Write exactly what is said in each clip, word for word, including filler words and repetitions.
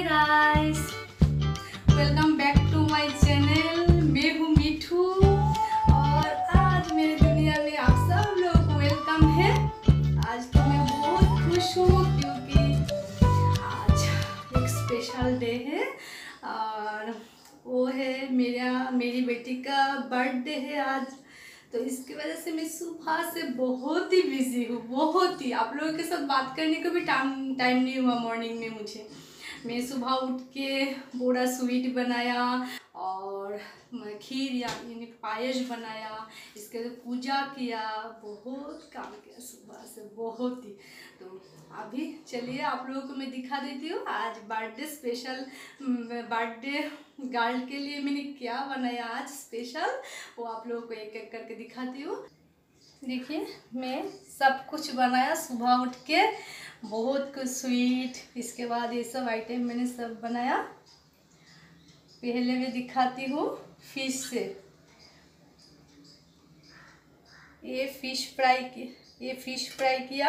Guys, welcome back to my channel. मैं हूँ मिठू और आज मेरी दुनिया में आप सब लोग को वेलकम है। आज तो मैं बहुत खुश हूँ क्योंकि आज एक स्पेशल डे है और वो है मेरा मेरी बेटी का बर्थडे है आज। तो इसकी वजह से मैं सुबह से बहुत ही बिजी हूँ, बहुत ही। आप लोगों के साथ बात करने को भी टाइम टाइम नहीं हुआ मॉर्निंग में मुझे। मैं सुबह उठ के पूरा स्वीट बनाया और खीर या यानी पायस बनाया, इसके लिए पूजा किया, बहुत काम किया सुबह से, बहुत ही। तो अभी चलिए आप लोगों को मैं दिखा देती हूँ आज बर्थडे स्पेशल बर्थडे गर्ल के लिए मैंने क्या बनाया आज स्पेशल, वो आप लोगों को एक एक करके दिखाती हूँ। देखिए मैं सब कुछ बनाया सुबह उठ के, बहुत कुछ स्वीट, इसके बाद ये सब आइटम मैंने सब बनाया। पहले मैं दिखाती हूँ फिश से। ये फिश फ्राई की ये फिश फ्राई किया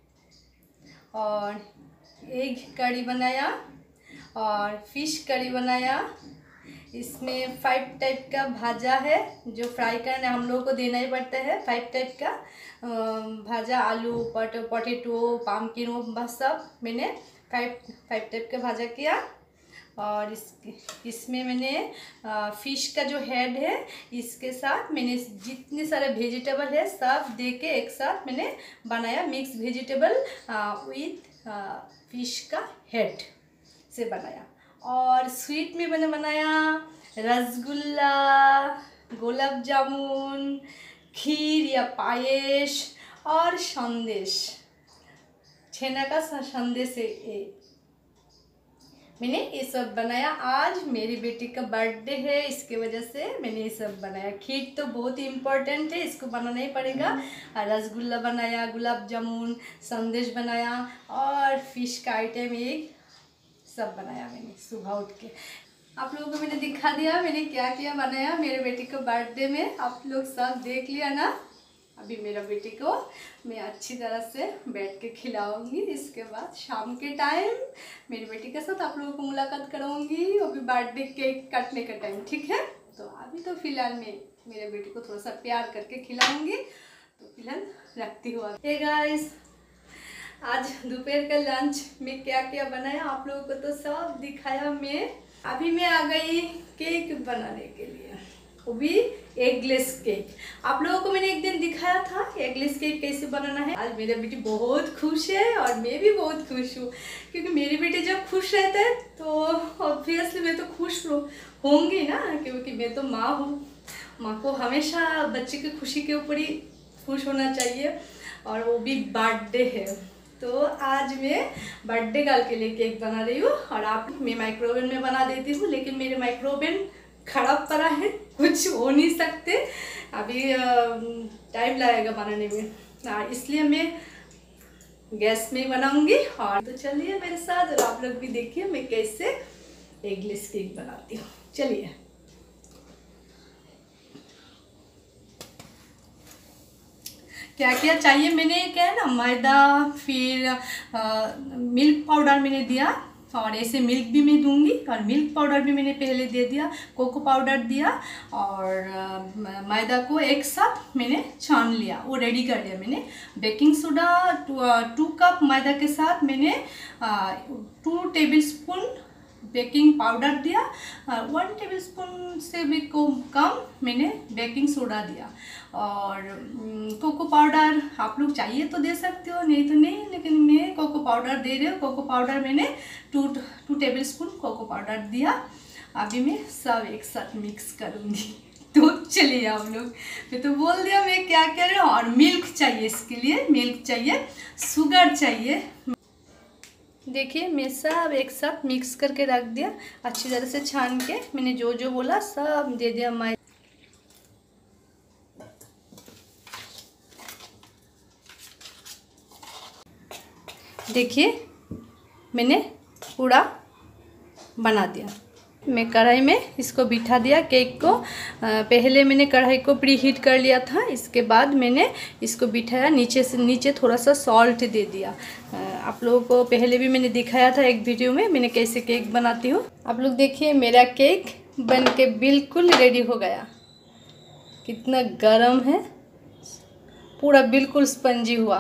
और एग करी बनाया और फिश करी बनाया। इसमें फाइव टाइप का भाजा है जो फ्राई करने हम लोगों को देना ही पड़ता है। फाइव टाइप का भाजा, आलू, पट पोटैटो, पम्पकिन, बस सब मैंने फाइव फाइव टाइप का भाजा किया। और इस इसमें मैंने फ़िश का जो हेड है इसके साथ मैंने जितने सारे वेजिटेबल है सब दे के एक साथ मैंने बनाया, मिक्स वेजिटेबल विथ फ़िश का हेड से बनाया। और स्वीट में मैंने बनाया रसगुल्ला, गुलाब जामुन, खीर या पायस और संदेश, छेना का संदेश है। मैंने ये सब बनाया। आज मेरी बेटी का बर्थडे है, इसके वजह से मैंने ये सब बनाया। खीर तो बहुत ही इम्पोर्टेंट है, इसको बनाना ही पड़ेगा। और रसगुल्ला बनाया, गुलाब जामुन, संदेश बनाया और फिश का आइटम एक सब बनाया मैंने सुबह उठ के। आप लोगों को मैंने दिखा दिया मैंने क्या क्या बनाया मेरे बेटी को बर्थडे में। आप लोग सब देख लिया ना। अभी मेरा बेटी को मैं अच्छी तरह से बैठ के खिलाऊंगी। इसके बाद शाम के टाइम मेरी बेटी के साथ आप लोगों को मुलाकात कराऊंगी, वो भी बर्थडे केक काटने का टाइम, ठीक है। तो अभी तो फिलहाल मैं मेरे बेटी को थोड़ा सा प्यार करके खिलाऊंगी। तो फिलहाल रखती हूँ। हे गाइस, आज दोपहर का लंच में क्या क्या बनाया आप लोगों को तो सब दिखाया मैं। अभी मैं आ गई केक बनाने के लिए, वो भी एगलेस केक। आप लोगों को मैंने एक दिन दिखाया था एगलेस केक कैसे बनाना है। आज मेरा बेटी बहुत खुश है और मैं भी बहुत खुश हूँ, क्योंकि मेरी बेटी जब खुश रहता है तो ऑब्वियसली मैं तो खुश होंगी ना, क्योंकि मैं तो माँ हूँ। माँ को हमेशा बच्चे की खुशी के ऊपर ही खुश होना चाहिए, और वो भी बर्थडे है। तो आज मैं बर्थडे गर्ल के लिए केक बना रही हूँ। और आप मैं माइक्रोवेव में बना देती हूँ, लेकिन मेरे माइक्रोवेव खराब पड़ा है, कुछ हो नहीं सकते, अभी टाइम लगेगा बनाने में, इसलिए मैं गैस में बनाऊंगी। और तो चलिए मेरे साथ, और आप लोग भी देखिए मैं कैसे एगलेस केक बनाती हूँ। चलिए। क्या क्या चाहिए मैंने, क्या है ना, मैदा, फिर आ, मिल्क पाउडर मैंने दिया, और ऐसे मिल्क भी मैं दूंगी, और मिल्क पाउडर भी मैंने पहले दे दिया, कोको पाउडर दिया, और मैदा को एक साथ मैंने छान लिया, वो रेडी कर लिया मैंने। Baking soda two, two cup मैदा के साथ मैंने two tablespoon baking powder दिया, वन टेबल स्पून से भी कम मैंने बेकिंग सोडा दिया, और कोको पाउडर आप लोग चाहिए तो दे सकते हो, नहीं तो नहीं, लेकिन मैं कोको पाउडर दे रही हूँ। कोको पाउडर मैंने two two tablespoon cocoa powder दिया। अभी मैं सब एक साथ मिक्स करूँगी। तो चलिए हम लोग, मैं तो बोल दिया मैं क्या क्या रही हूँ। और मिल्क चाहिए, इसके लिए मिल्क चाहिए, शुगर चाहिए। देखिए मैं सब एक साथ मिक्स करके रख दिया, अच्छी तरह से छान के मैंने जो जो बोला सब दे दिया। मैं देखिए मैंने पूरा बना दिया, मैं कढ़ाई में इसको बिठा दिया केक को। पहले मैंने कढ़ाई को प्री हीट कर लिया था, इसके बाद मैंने इसको बिठाया, नीचे से नीचे थोड़ा सा सॉल्ट दे दिया। आप लोगों को पहले भी मैंने दिखाया था एक वीडियो में मैंने कैसे केक बनाती हूँ। आप लोग देखिए मेरा केक बन के बिल्कुल रेडी हो गया। कितना गर्म है, पूरा बिल्कुल स्पंजी हुआ।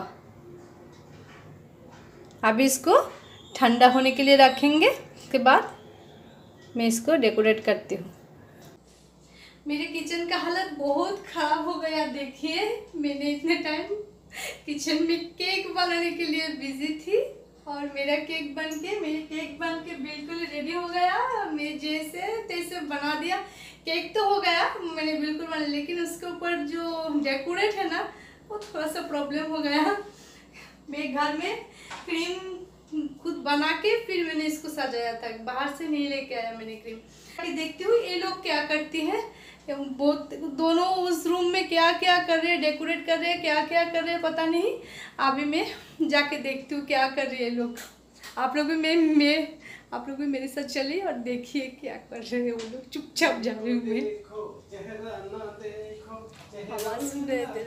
अब इसको ठंडा होने के लिए रखेंगे, उसके बाद मैं इसको डेकोरेट करती हूँ। मेरे किचन का हालत बहुत ख़राब हो गया। देखिए मैंने इतने टाइम किचन में केक बनाने के लिए बिजी थी और मेरा केक बन के मेरे केक बन के बिल्कुल रेडी हो गया। मैं जैसे तैसे बना दिया। केक तो हो गया, मैंने बिल्कुल बना, लेकिन उसके ऊपर जो डेकोरेट है ना वो थोड़ा सा प्रॉब्लम हो गया। मैं घर में क्रीम खुद बना के फिर मैंने इसको सजाया था, बाहर से नहीं लेके आया मैंने क्रीम। देखती हूँ ये लोग क्या करती हैं, बहुत दोनों उस रूम में क्या क्या कर रहे हैं, डेकोरेट कर रहे हैं, क्या क्या कर रहे हैं पता नहीं। अभी मैं जाके देखती हूँ क्या कर रही है लोग। आप लोग भी मैं मैं आप लोग भी मेरे साथ चलिए और देखिए क्या कर रहे हैं वो लोग। चुपचाप जा रही हूँ मैं। आवाज़ सुन रहे थे,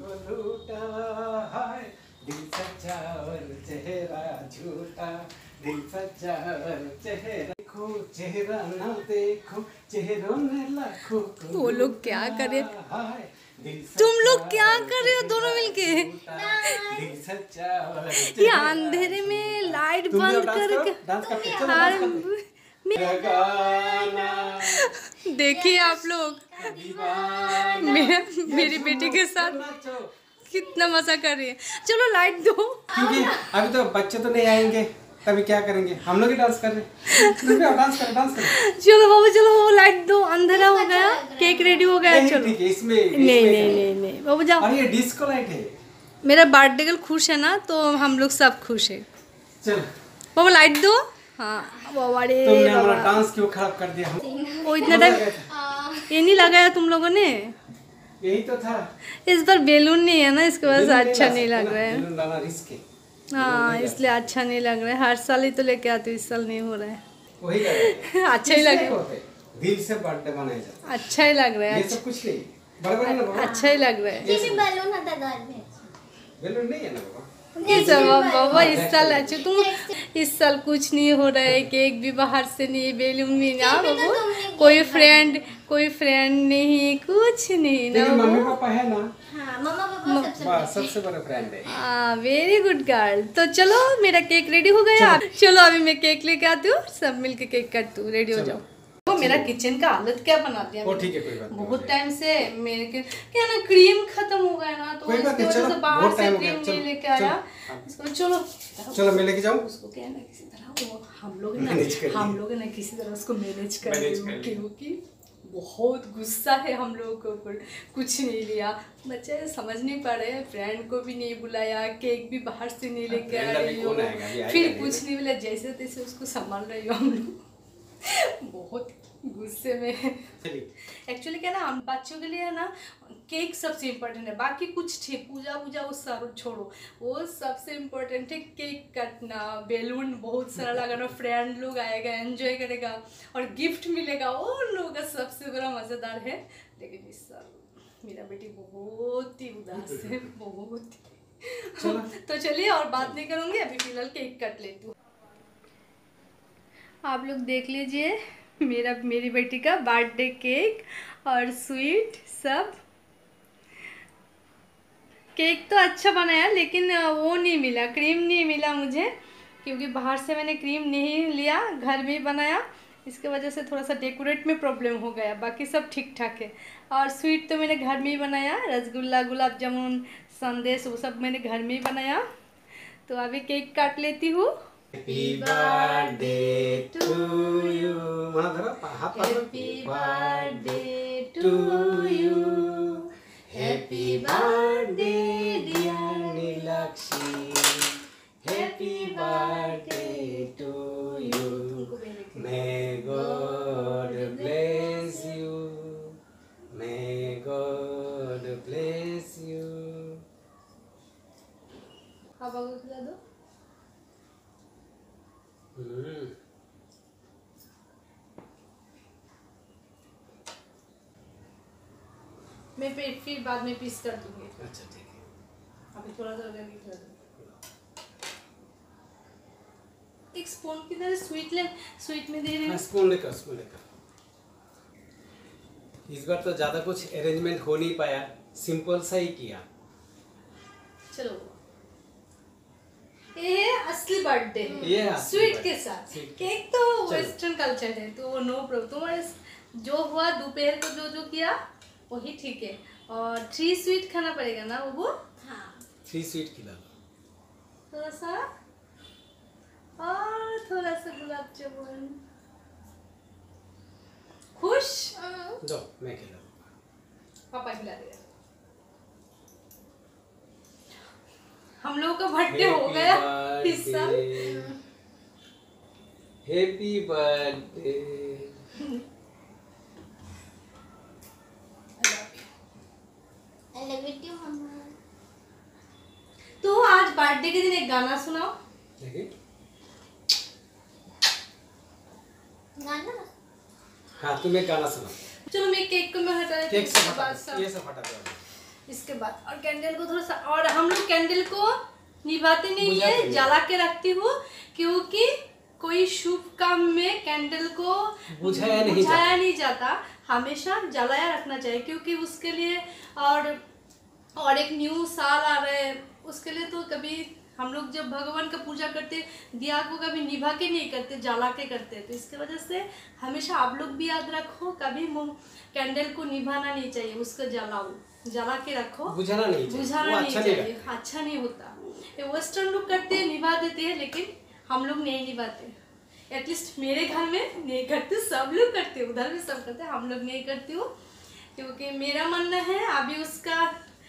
दिल सच्चा और चेहरा झूठा, दिल सच्चा और चेहरा देखो, चेहरा ना देखो, चेहरों में लाखों वो लोग क्या कर रहे हैं, तुम लोग क्या कर रहे हो दोनों मिलके? दिल सच्चा और ये अंधेरे में लाइट बंद करके देखिए आप लोग मेरा मेरी बेटी के साथ कितना मजा कर रही है। चलो लाइट दो, क्योंकि अभी तो बच्चे तो नहीं आएंगे, तभी क्या करेंगे, हम लोग ही डांस कर रहे हैं। डांस कर डांस कर चलो बाबू चलो वो लाइट दो, अंधेरा हो गया, केक रेडी हो गया। चलो ठीक है, इसमें नहीं नहीं नहीं नहीं बाबू जाओ। और ये डिस्को लाइट है। मेरा बर्थडे गर्ल खुश है ना, तो हम लोग सब खुश है। चल बाबू लाइट दो। हाँ बाबा रे तुमने हमारा डांस क्यों खराब कर दिया? वो इतना टाइम ये नहीं लगाया तुम लोगों ने, यही तो था। इस बार बैलून नहीं है ना, इसके वजह से अच्छा नहीं लग रहा है। बैलून लाना रिस्क है। हाँ इसलिए अच्छा नहीं लग रहा है। हर साल ही तो लेके आती हूँ, इस साल नहीं हो रहा है। वही कर रहे हैं। अच्छा ही लग रहा है, दिल से बर्थडे मनाया जाता है। अच्छा ही लग रहा है। ये सब कुछ नहीं, बराबर है ना बाबा? अच्छा ही लग रहा है। बैलून आता घर में, बैलून नहीं है ना बाबा? इस बाबा इस साल अच्छे तुम इस साल कुछ नहीं हो रहा है, केक भी बाहर से नहीं, बैलून भी ना बाबू, कोई फ्रेंड कोई फ्रेंड नहीं, कुछ नहीं ना। मम्मी पापा है ना? हाँ मम्मा पापा सबसे सबसे बड़ा फ्रेंड है। हाँ वेरी गुड गर्ल। तो चलो मेरा केक रेडी हो गया। चलो, चलो अभी मैं केक लेके आती हूँ, सब मिलके केक काटती हूँ। रेडी हो जाओ। वो मेरा किचन का हालत क्या बना दिया। वो ठीक है, कोई बात नहीं। बहुत टाइम से मेरे के क्या ना क्रीम खत्म हो गया ना, तो इसकी वजह से बाहर से क्रीम नहीं लेके आया। इसको चलो चलो मैं लेके जाऊँ उसको, क्या ना किसी तरह वो हम लोग ना हम लोग ना किसी तरह उसको मैनेज कर रहे हैं, क्योंकि बहुत गुस्सा है हम लोगों के ऊपर। कुछ नहीं लिया, बच्चे समझ नहीं पा रहे, फ्रेंड को भी नहीं बुलाया, केक भी बाहर से नहीं लेके आ रही हो, फिर कुछ नहीं मिला, जैसे तैसे उसको संभाल रही हो हम लोग। बहुत गुस्से में है। एक्चुअली क्या ना, हम बच्चों के लिए ना केक सबसे इम्पोर्टेंट है, बाकी कुछ ठीक पूजा वूजा वो सब छोड़ो, वो सबसे इम्पोर्टेंट है केक काटना, बैलून बहुत सारा लगाना, फ्रेंड लोग आएगा, एंजॉय करेगा और गिफ्ट मिलेगा, वो लोगों का सबसे बड़ा मज़ेदार है। लेकिन इस साल मेरा बेटी बहुत ही उदास है, बहुत ही। तो चलिए और बात नहीं करूँगी, अभी फिलहाल केक काट लेती हूँ। आप लोग देख लीजिए मेरा मेरी बेटी का बर्थडे केक और स्वीट सब। केक तो अच्छा बनाया, लेकिन वो नहीं मिला, क्रीम नहीं मिला मुझे, क्योंकि बाहर से मैंने क्रीम नहीं लिया, घर में ही बनाया। इसके वजह से थोड़ा सा डेकोरेट में प्रॉब्लम हो गया, बाकी सब ठीक ठाक है। और स्वीट तो मैंने घर में ही बनाया, रसगुल्ला, गुलाब जामुन, संदेश वो सब मैंने घर में ही बनाया। तो अभी केक काट लेती हूँ। Happy birthday to you. mana dhara? Happy birthday to you. Happy birthday dear Nilakshi. Happy birthday to you. May God bless you. May God bless you. हवा को खिला दो। मैं फिर फिर बाद में पीस कर दूंगी। अच्छा ठीक है। अभी थोड़ा सा ऑर्गेनिक कर दूँ। एक स्पून की तरह स्वीट ले स्वीट में दे रही हाँ हूँ। स्पून लेकर स्पून लेकर। इस बार तो ज़्यादा कुछ अरेंजमेंट हो नहीं पाया, सिंपल सा ही किया। चलो ये है असली बर्थडे, ये है असली स्वीट birthday, के साथ। sweet। केक तो वेस्टर्न कल्चर है तो नो प्रॉब्लम। तुम्हारे जो हुआ दोपहर को जो जो किया वही ठीक है। और थ्री स्वीट खाना पड़ेगा ना वो। हाँ। थ्री स्वीट खिला दो। थोड़ा सा और थोड़ा सा गुलाब जामुन। खुश? दो मैं खिला दूँ। पापा खिला देगा। हम लोगों का बर्थडे हो गया इस साल। Happy birthday. I love you too, मम्मा। तो आज बर्थडे के दिन एक गाना सुनाओ। देखिए गाना? हाँ तुम्हें गाना सुना। चलो मैं केक को मैं हटा देती केक हूँ, से इसके हटा बाद दो, सब- ये सब हटा दो। इसके बाद और कैंडल को थोड़ा सा, और हम लोग कैंडल को निभाते नहीं बुझाते है, नहीं। जला के रखती हूँ क्योंकि कोई शुभ काम में कैंडल को बुझाया नहीं बुझाया जाता। नहीं जाता, हमेशा जलाया रखना चाहिए क्योंकि उसके लिए और और एक न्यू साल आ रहा है उसके लिए तो कभी हम लोग जब भगवान का पूजा करते दिया को कभी निभा के नहीं करते, जला के करते। तो इसके वजह से हमेशा आप लोग भी याद रखो, कभी कैंडल को निभाना नहीं चाहिए, उसको जलाओ, जला के रखो, बुझाना नहीं चाहिए, बुझाना वो नहीं अच्छा नहीं चाहिए, लगता। अच्छा नहीं होता। ये वेस्टर्न लोग करते हैं, निभा देते हैं, लेकिन हम लोग नहीं निभाते। एटलीस्ट मेरे घर में नहीं करते, सब लोग करते हैं, उधर भी सब करते हैं, हम लोग नहीं करते हो क्योंकि मेरा मानना है अभी उसका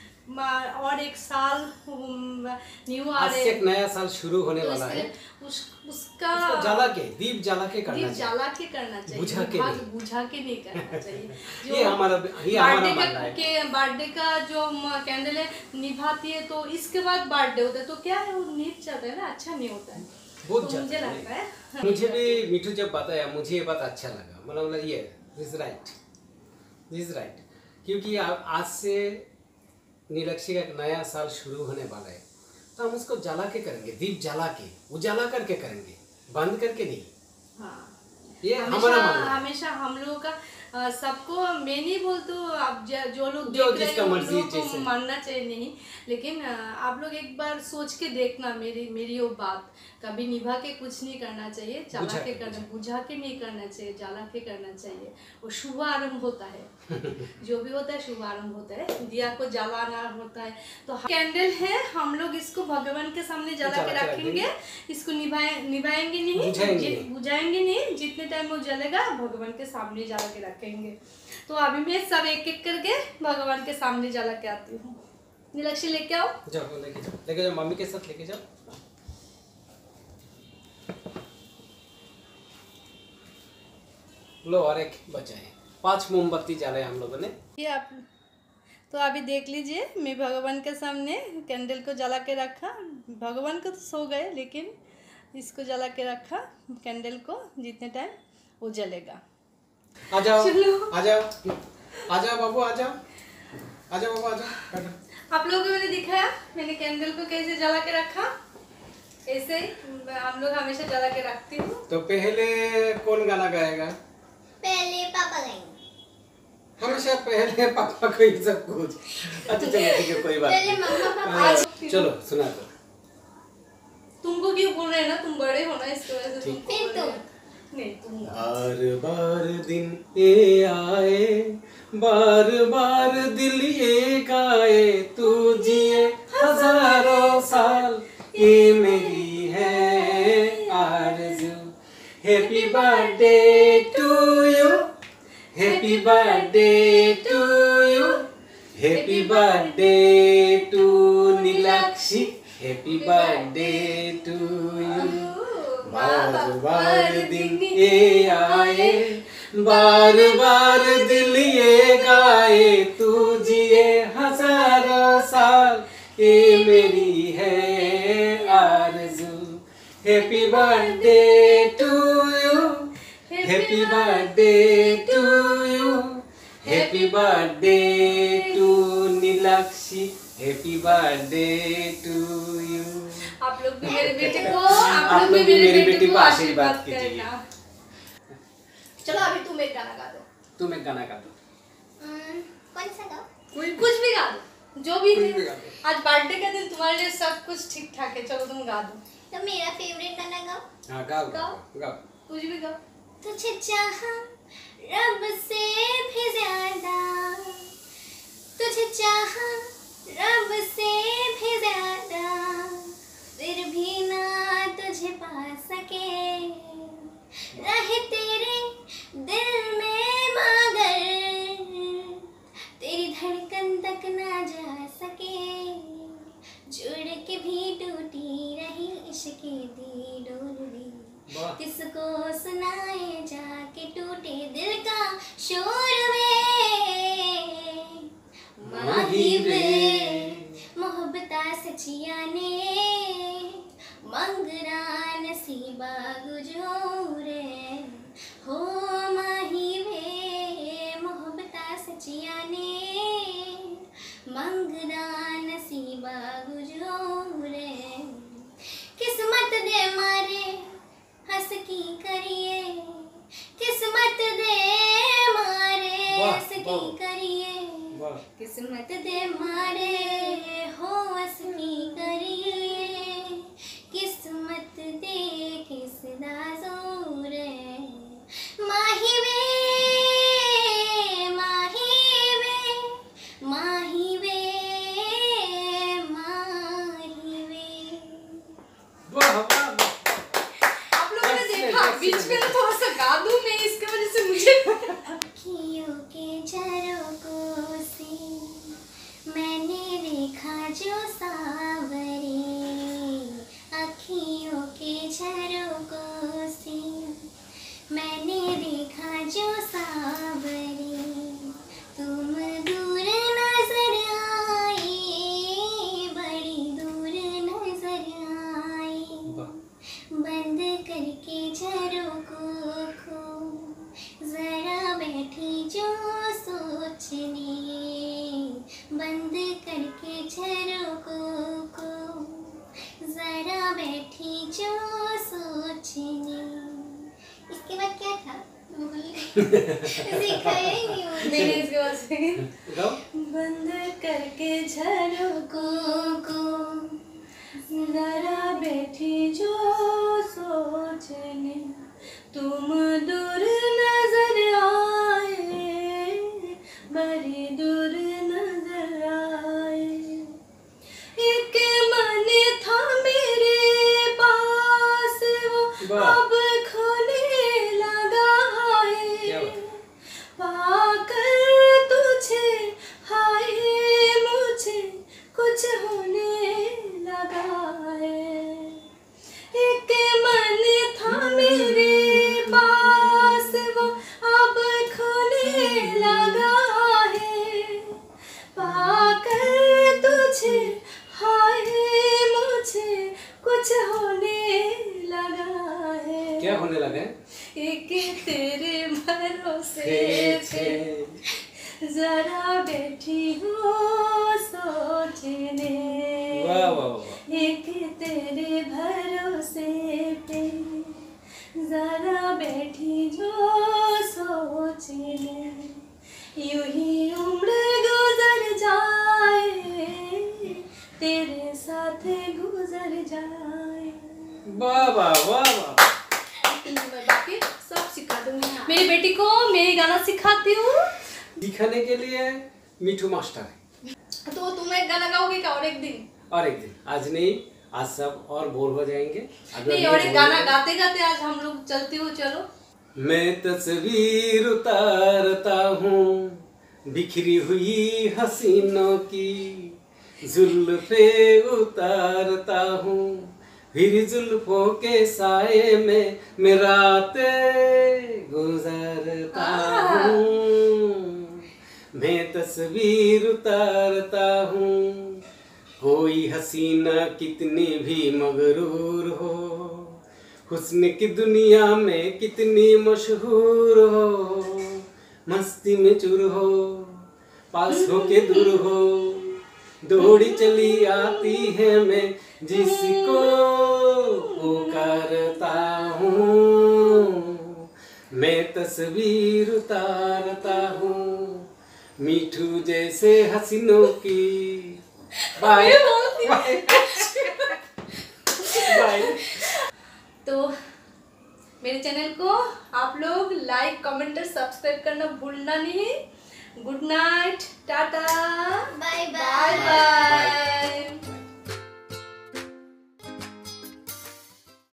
और एक साल न्यू आ आज रहे से एक नया साल शुरू होने तो वाला इसलिए है। उस उसका उसको जला के, दीप जला के करना दीप चाहिए। जला के करना चाहिए, बुझा के निभा- नहीं। बुझा के नहीं करना चाहिए। ये हमारा ये हमारा बर्थडे मानना का है। के बर्थडे का जो कैंडल है निभाती है तो इसके बाद बर्थडे होता है तो क्या है वो नीच जाता है ना, अच्छा नहीं होता है। बहुत तो ज्यादा मुझे नहीं। लगता है मुझे भी मिठू जब बताया मुझे ये बात अच्छा लगा, मतलब ये दिस राइट दिस राइट क्योंकि आ- आज से नीलक्षी का एक नया साल शुरू होने वाला है तो हम उसको जला के करेंगे, दीप जला के, उजाला करके करेंगे, बंद करके नहीं। हाँ, ये हमेशा हमारा मानना है। हमेशा हम लोगों का अ, सबको मैं नहीं बोलती हूँ, आप ज- जो लोग जो देख रहे जिसका हैं उन मर्जी लोगों को जैसे। मानना चाहिए नहीं, लेकिन अ, आप लोग एक बार सोच के देखना मेरी मेरी वो बात, कभी निभा के कुछ नहीं करना चाहिए, जला बुझा के के, करना, बुझा के नहीं करना चाहिए, जला के करना चाहिए। वो शुभ आरंभ होता है जो भी होता है शुभ आरंभ होता है, दिया को जलाना होता है। तो कैंडल है, हम लोग इसको भगवान के सामने जला जला के के रखेंगे, इसको निभाए निभाएंगे नहीं, बुझाएंगे जि- नहीं। बुझाएंगे नहीं, जितने टाइम वो जलेगा भगवान के सामने जला के रखेंगे। तो अभी मैं सब एक एक करके भगवान के सामने जला के आती हूँ। नीलक्षी लेके आओ। जाओ लेके जाओ, लेके जाओ, मम्मी के साथ लेके जाओ। लो और एक बचा है, पांच मोमबत्ती जलाए हम लोगों ने। ये आप तो अभी देख लीजिए, मैं भगवान के सामने कैंडल को जला के रखा, भगवान को तो सो गए लेकिन इसको जला के रखा कैंडल को, जितने टाइम वो जलेगा। आ जाओ चलो। आ जाओ आ जाओ बाबू, आ जाओ आ जाओ बाबू, आ जाओ बैठो। आप लोगों को मैंने दिखाया मैंने कैंडल को कैसे जला के रखा, ऐसे ही हम लोग हमेशा जला के रखती हूँ। तो पहले कौन गाना गाएगा? पहले पापा गाएंगे। हमेशा पहले पापा को ही सब कुछ। अच्छा चलो ठीक है, कोई बात पहले नहीं। मम्मा पापा। हाँ, चलो सुना दो। तुमको क्यों बोल रहे हैं ना, तुम बड़े हो ना, इसकी वजह से ठीक। तुमको फिर बोल रहे तुम। हैं। नहीं तुम बार बार दिन ये आए, बार बार दिल ये गाए, तू जिए हजारों साल, ये मेरी है आरज़ू। Happy birthday to you, happy birthday to you, happy birthday to Nilakshi, happy birthday to you. बार बार दिन ये आए, बार बार दिल ये गाए, तू जिए हजारों साल, ये मेरी है आरज़ू। Happy birthday to you, happy birthday to you, happy birthday to Nilakshi happy birthday to you. आप लोग भी मेरे बेटे को आप, आप लोग भी मेरे मेरी बेटे बेटी को को आशीर्वाद आशीर्वाद कीजिए। करना। चलो अभी तुम एक गाना गा दो। तुम एक गाना गा दो। हम्म, कौन सा गाओ? कोई कुछ भी गा दो, जो भी कुछ है। भी गा दो। आज बर्थडे का दिन, तुम्हारे लिए सब कुछ ठीक ठाक है। चलो तुम गा दो, तो मेरा फेवरेट गाना गाओ। हाँ गाओ गाओ। गाओ गाओ। कुछ भी गाओ। तुझे चाहा रब से भी ज्यादा, तुझे चाहा रब से भी ज्यादा, फिर भी ना तुझे पा सके, रहे तेरे दिल में मगर तेरी धड़कन तक ना जा सके, जुड़ के भी टूटी रही इश्क दी डोरी, वाह। किसको सुनाए जाके टूटे दिल का शोर वे, माही वे मोहब्बता सचिया ने, मंगरा नसीबा गुजोरे, हो माही वे मोहब्बता सचिया ने, मंगरा नसीबा गुजोरे, किस्मत दे मारे हंस की करिए, किस्मत दे मारे वाह, हंस की वाह। करिए, वाह। किस्मत दे मारे हो हंस की करिए, किस्मत दे किस दा जोर है, माही वे माही वे माही वे माही वे। वाह वाह वाह। आप लोगों ने Excellent, देखा बीच में excellent. तो थोड़ा सा गा दूं मैं, इसकी वजह से मुझे अखियों के झरोकों से मैंने देखा जो सावरे, अखियों के झरोकों से मैंने देखा जो सावरे, तुम दूर नजर आई, बड़ी दूर नजर आई, बंद करके झरोकों को जरा बैठी जो सोचने, बंद करके झरोकों को जरा बैठी जो सोचने। इसके बाद क्या था? सीखा ही नहीं मुझे। नहीं नहीं इसके बाद से गाओ। बंद करके झरोकों को जरा बैठी जो सोचने, तुम दूर नजर आए, बड़ी दूर नजर आए, एक मन था मेरे पास वो वाह। अब खोने लगा क्या है, बात। पाकर तुझे हाय मुझे कुछ होने लगा है, एक मन था मेरे पास वो अब खोने लगा है, पाकर तुझे हाय मुझे कुछ होने लगा है। क्या होने लगा है? एक तेरे भरोसे छे, पे छे। जरा बैठी हो सोचने, वाह वाह वाह। एक तेरे भरोसे पे जरा बैठी जो सोचने, यूं ही उम्र गुजर जाए, तेरे साथ गुजर जाए। वाह वाह वाह वाह। बाकी सब सिखा दूंगी, मेरी बेटी को मेरी गाना सिखाती हूँ। दिखाने के लिए मिठू मास्टर है। तो तुम एक गाना गाओगे क्या और एक दिन? और एक दिन, आज नहीं, आज सब और बोर हो जाएंगे। अगर नहीं, ये और एक बोर गाना हो- गाते गाते आज हम लोग चलते हो। चलो। मैं तस्वीर उतारता हूँ बिखरी हुई हसीनों की, जुल्फे उतारता हूँ, फिर जुल्फों के साए में मैं रातें गुजरता हूँ। मैं तस्वीर उतारता हूँ, कोई हसीना कितनी भी मगरूर हो, हुस्न की दुनिया में कितनी मशहूर हो, मस्ती में चूर हो, पास हो के दूर हो, दौड़ी चली आती है मैं जिसको पुकारता हूँ, मैं तस्वीर उतारता हूँ मीठू जैसे हसीनों की। Bye bye bye. तो मेरे चैनल को आप लोग लाइक कमेंट और सब्सक्राइब करना भूलना नहीं। Good night, Tata.